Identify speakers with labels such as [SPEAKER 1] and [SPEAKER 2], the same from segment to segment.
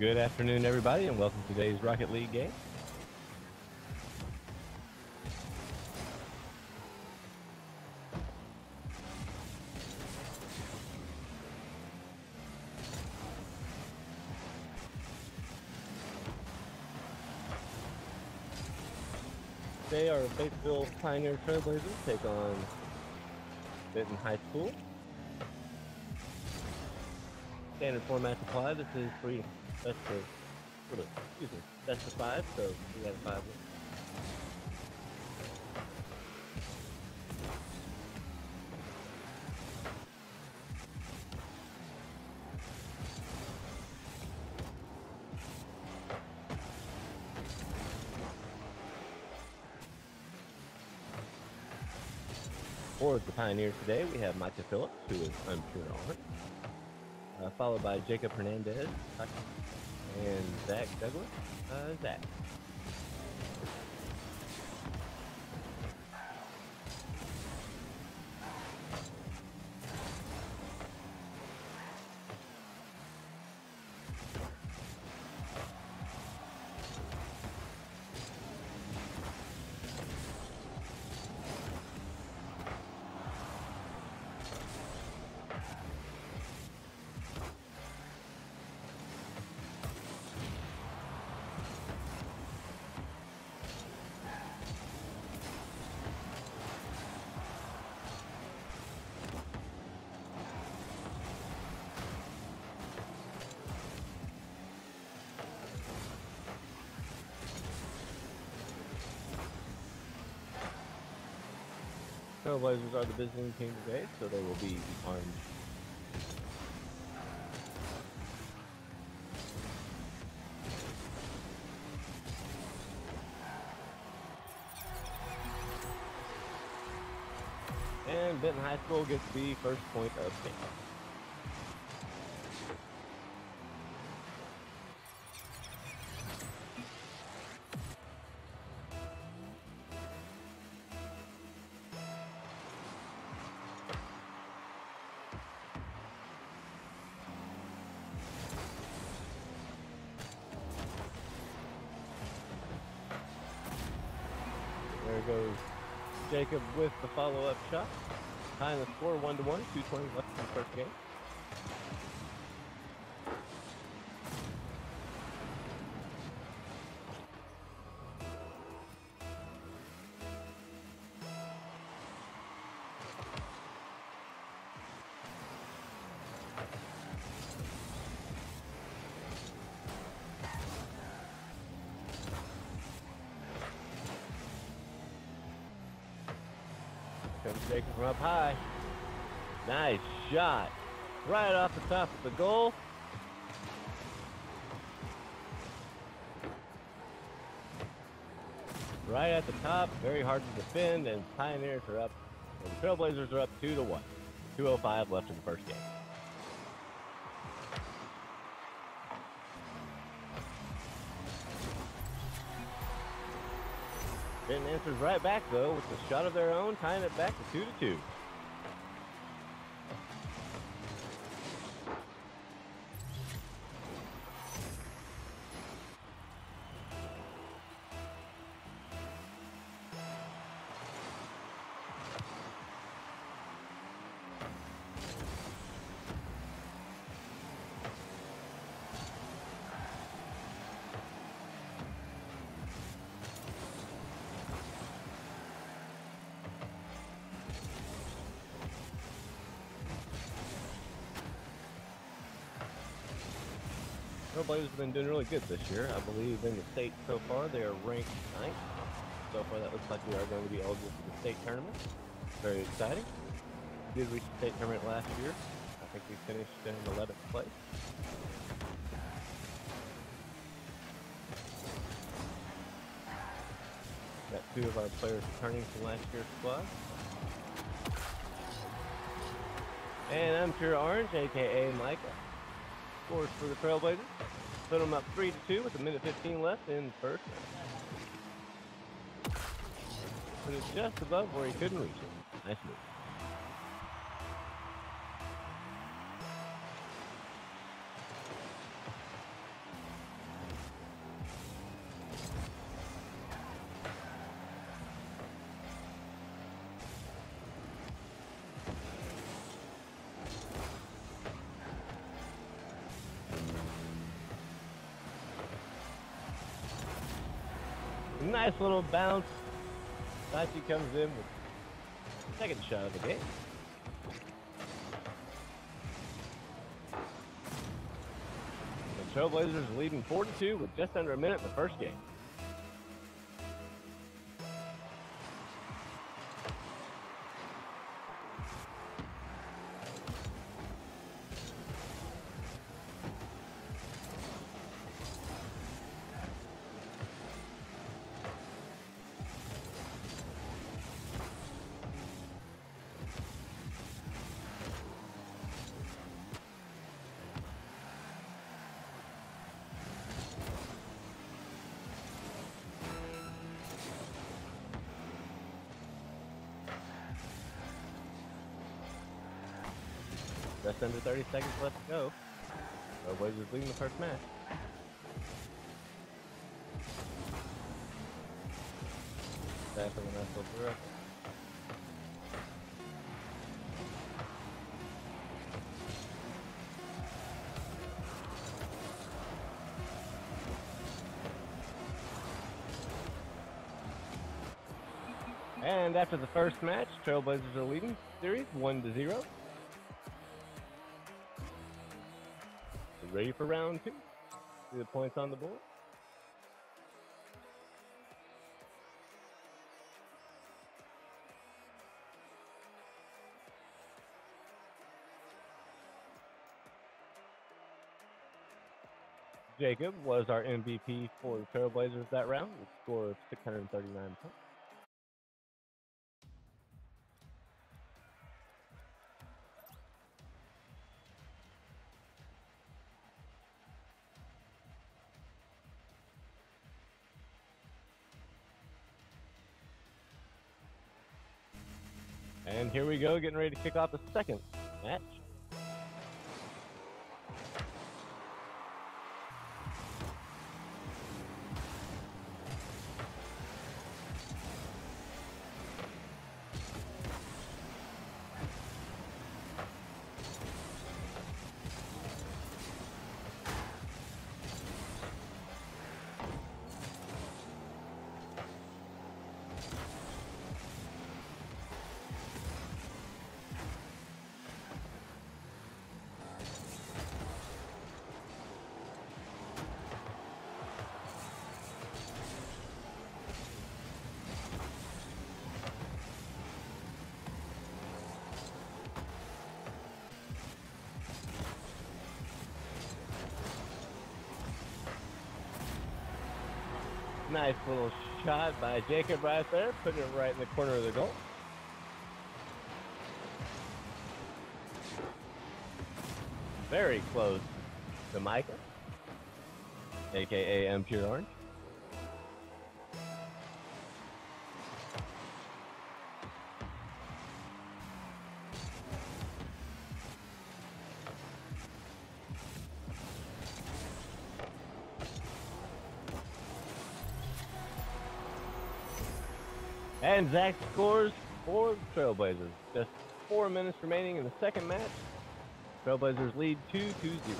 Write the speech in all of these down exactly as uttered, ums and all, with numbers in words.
[SPEAKER 1] Good afternoon, everybody, and welcome to today's Rocket League game. Today, our Batesville Pioneer Trailblazers take on Benton High School. Standard format to apply. This is free. Best of, excuse me, best of five, so we have five. For the Pioneers today, we have Micah Phillips, who is unpure on, uh, followed by Jacob Hernandez and Zach Douglas. Uh, Zach. Trailblazers are the visiting team today, so they will be the orange. And Benton High School gets the first point of game. There goes Jacob with the follow-up shot. Tying the score one to one, two twenty left in the first game. Comes Jacob from up high. Nice shot. Right off the top of the goal. Right at the top. Very hard to defend, and Pioneers are up. And the Trailblazers are up two to one. two oh five left in the first game. Benton answers right back, though, with a shot of their own, tying it back to two to two. Trailblazers have been doing really good this year. I believe in the state so far they are ranked ninth. So far that looks like we are going to be eligible for the state tournament. Very exciting. We did reach the state tournament last year. I think we finished in eleventh place. Got two of our players returning from last year's squad. And I'm Pure Orange, aka Micah. Scores for the Trailblazers. Put them up three to two with a minute fifteen left in first. But it's just above where he couldn't reach it. Nice move. Nice little bounce. Sachi comes in with the second shot of the game. The Trailblazers leading four to two with just under a minute in the first game. Just under thirty seconds left to go. Trailblazers leading the first match. Definitely a nice little throw. And after the first match, Trailblazers are leading series one to zero. Ready for round two? See the points on the board? Jacob was our M V P for the Trailblazers that round with a score of six hundred thirty-nine points. And here we go, getting ready to kick off the second match. Nice little shot by Jacob right there, putting it right in the corner of the goal. Very close to Micah, aka M Pure Orange. And Zach scores for the Trailblazers. Just four minutes remaining in the second match. Trailblazers lead two to zero.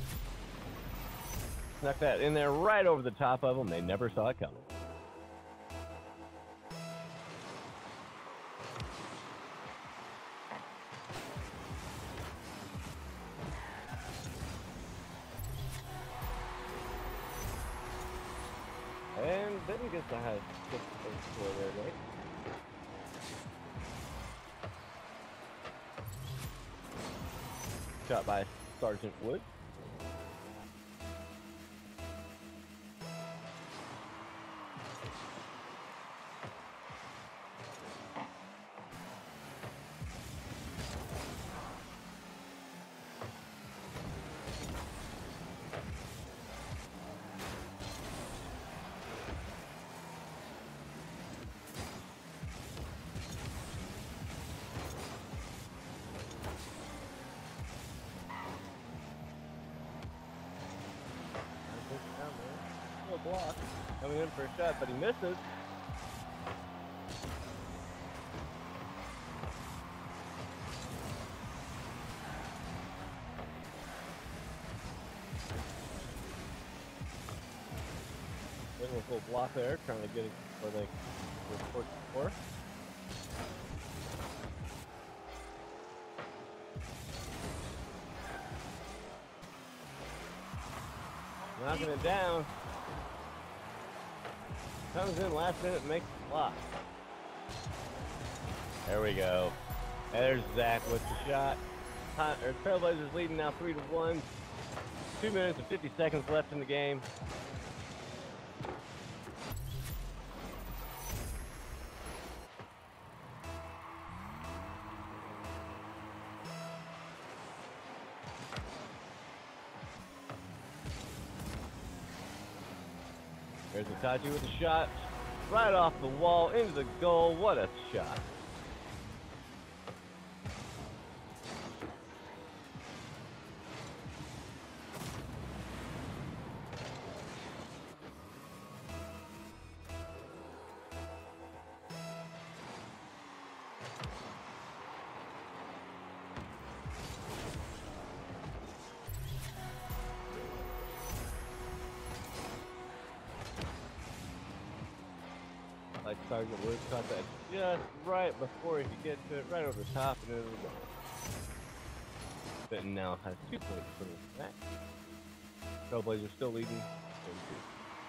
[SPEAKER 1] Snuck that in there right over the top of them. They never saw it coming. And didn't get the high six score there, right? Shot by Sergeant Wood. Block coming in for a shot, but he misses. Then with little block there, trying to get it where they report the score. Knocking it down. Comes in last minute, makes the block. There we go. There's Zach with the shot. Or Trailblazers leading now three to one. Two minutes and fifty seconds left in the game. There's Itachi with the shot. Right off the wall, into the goal. What a shot. Like Sergeant Woods caught that just right before he could get to it, right over the top and into the goal. Benton now has two points for the match. Trailblazers still leading two two.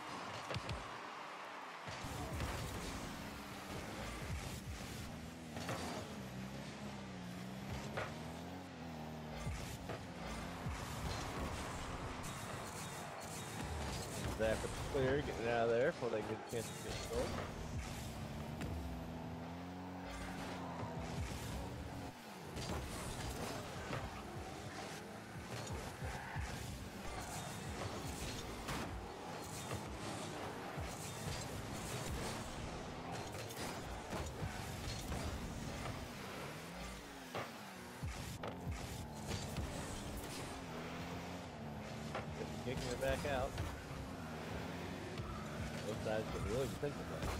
[SPEAKER 1] Zach with the clear, getting it out of there before they get a chance to get a goal. Kicking it back out. Both sides getting really defensive right.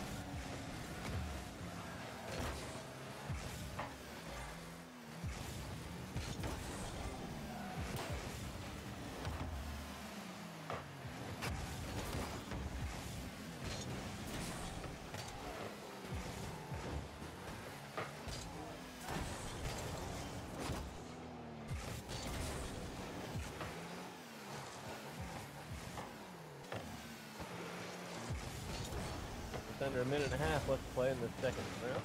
[SPEAKER 1] Under a minute and a half left to play in the second round.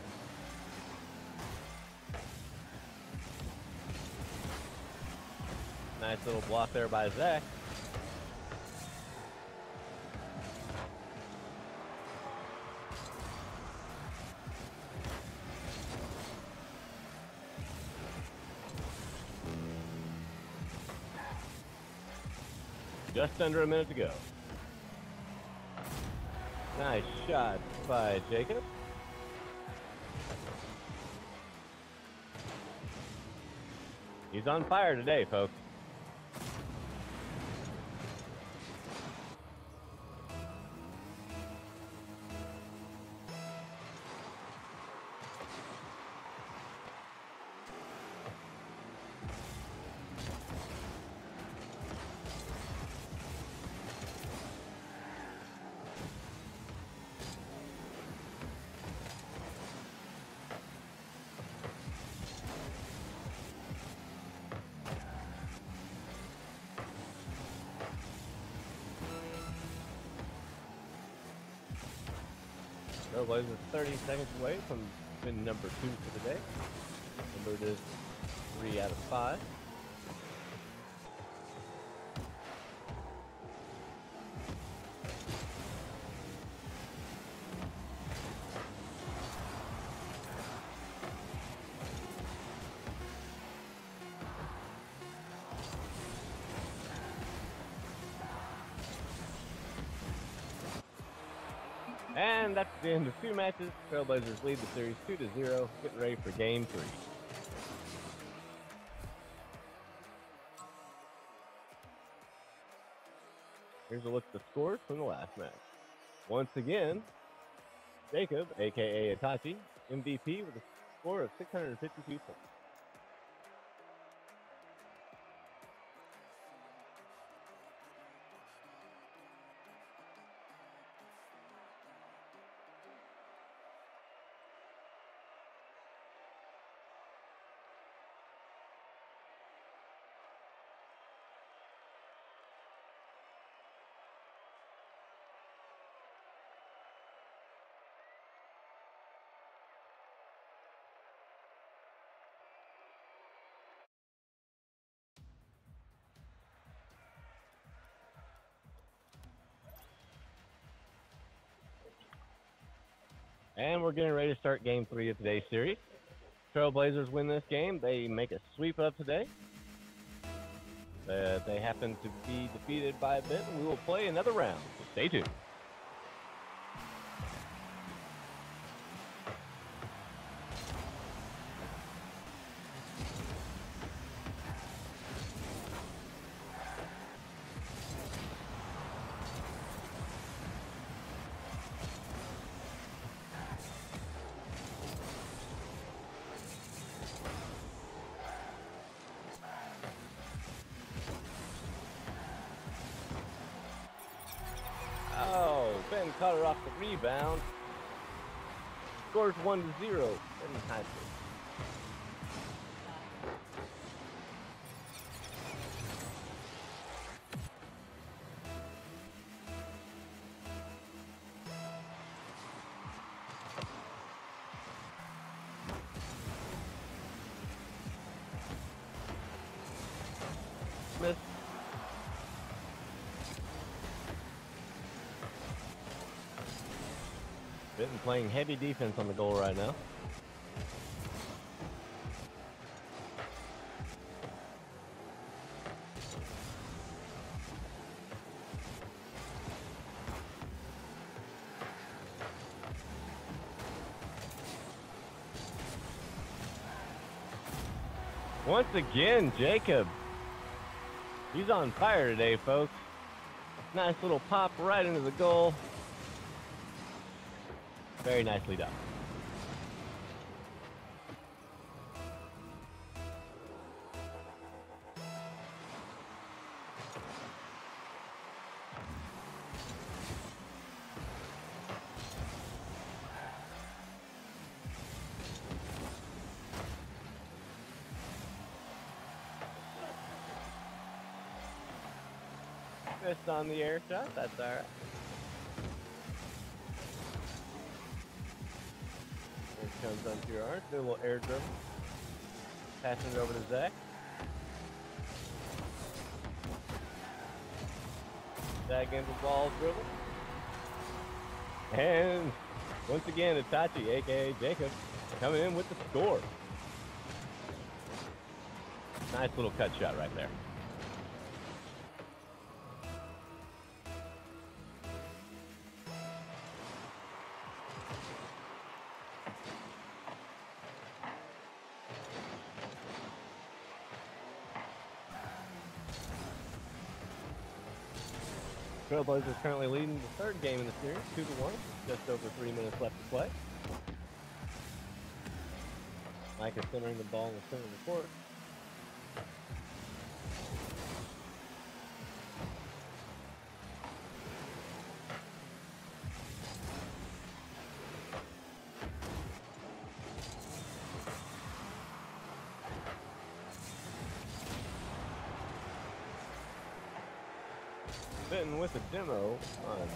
[SPEAKER 1] Nice little block there by Zach. Just under a minute to go. Nice shot by Jacob. He's on fire today, folks. Trailblazers thirty seconds away from win number two for the day. Number is three out of five. And that's the end of two matches. Trailblazers lead the series two to zero, getting ready for game three. Here's a look at the scores from the last match. Once again, Jacob, aka Itachi, M V P with a score of six hundred fifty-two points. And we're getting ready to start game three of today's series. Trailblazers win this game. They make a sweep up today. Uh, they happen to be defeated by a bit, and we will play another round. So stay tuned. Oh, Ben caught her off the rebound. Scores one to zero. Very nicely. Smith. Benton playing heavy defense on the goal right now. Once again, Jacob. He's on fire today, folks. Nice little pop right into the goal. Very nicely done. Missed on the air shot. That's all right. Here comes onto your arm. Do a little air dribble. Passing it over to Zach. Zach into the ball dribble. And once again, Itachi, aka Jacob, coming in with the score. Nice little cut shot right there. Trailblazers currently leading the third game in the series, two to one. Just over three minutes left to play. Mike is centering the ball in the center of the court. Benton with a demo on.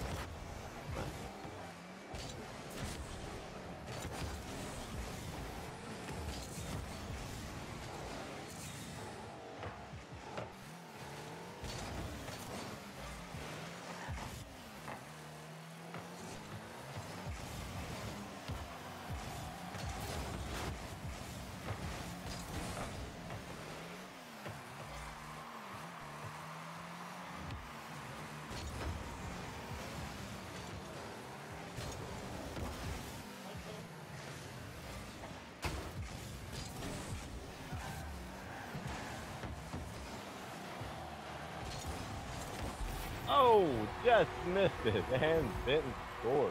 [SPEAKER 1] Oh, just missed it, and Benton scored.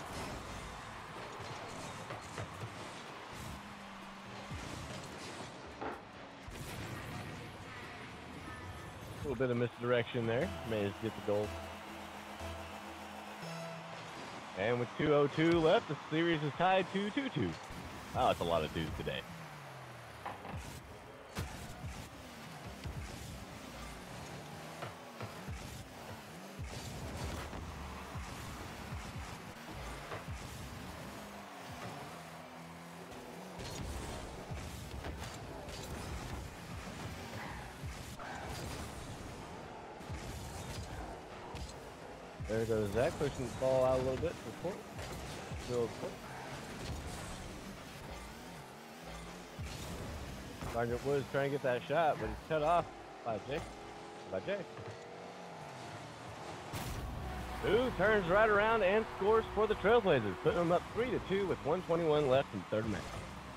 [SPEAKER 1] A little bit of misdirection there. Managed to get the goal. And with two oh two left, the series is tied to two two. Wow, that's a lot of twos today. There goes Zach, pushing the ball out a little bit to the court. Middle of the court. Sergeant Woods trying to get that shot, but he's cut off by Jake. By Jake. Who turns right around and scores for the Trailblazers, putting them up three to two with one twenty-one left in the third match.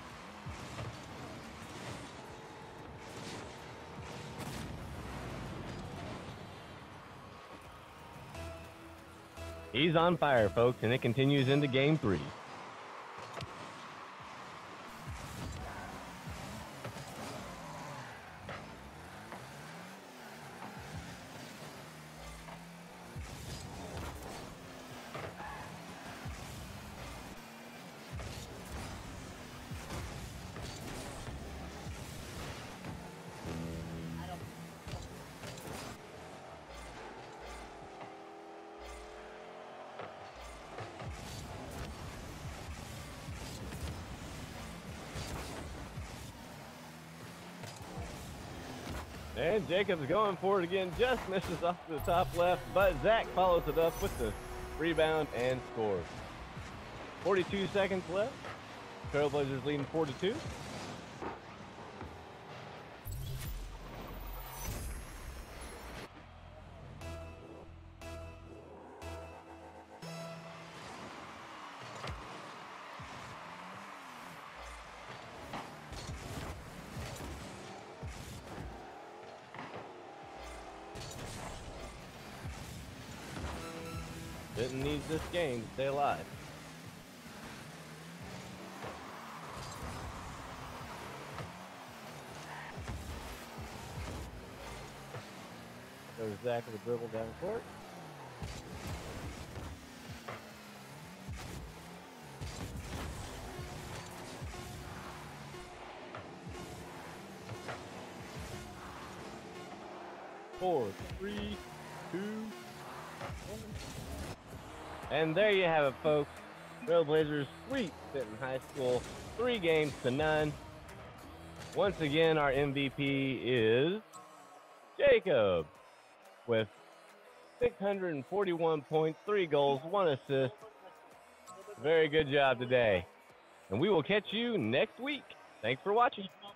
[SPEAKER 1] He's on fire, folks, and it continues into game three. And Jacobs going for it again, just misses off to the top left, but Zach follows it up with the rebound and scores. forty-two seconds left. Trailblazers leading four to two. Didn't need this game to stay alive. There's Zach with a dribble down court. Four, three, two, one. And there you have it, folks. Trailblazers sweep Benton High School, three games to none. Once again, our M V P is Jacob with six hundred forty-one points, three goals, one assist. Very good job today. And we will catch you next week. Thanks for watching.